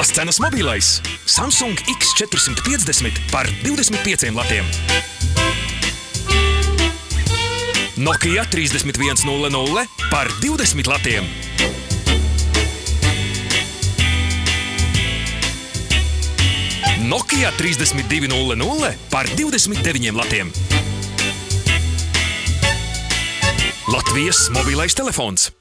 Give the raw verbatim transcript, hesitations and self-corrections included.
Aktuālās cenas mobilais Samsung X četri piecdesmit par divdesmit pieciem latiem. Nokia trīsdesmit viens nulle nulle par divdesmit latiem. Nokia trīsdesmit divi nulle nulle par divdesmit deviņiem latiem. Latvijas mobilais telefons.